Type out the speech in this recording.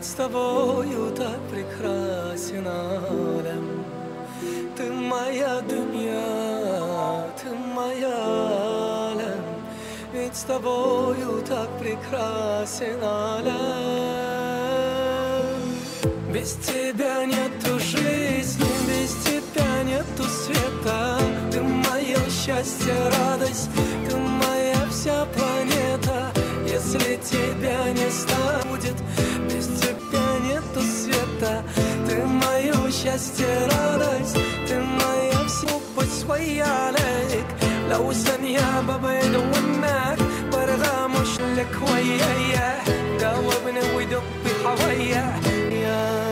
Быть с тобою так прекрасен алям. Ты моя дунья, ты моя алям. Ведь с тобою так прекрасен алям. Без тебя нету жизни, без тебя нету света. Ты мое счастье, радость, ты моя вся планета. Если тебя не станет, без тебя нету света. Ты мое счастье, радость, ты моя вся. بسوي عليك لو ثانية ببعد عنك برغى مش لك ويايا جاوبني ودق حوايا.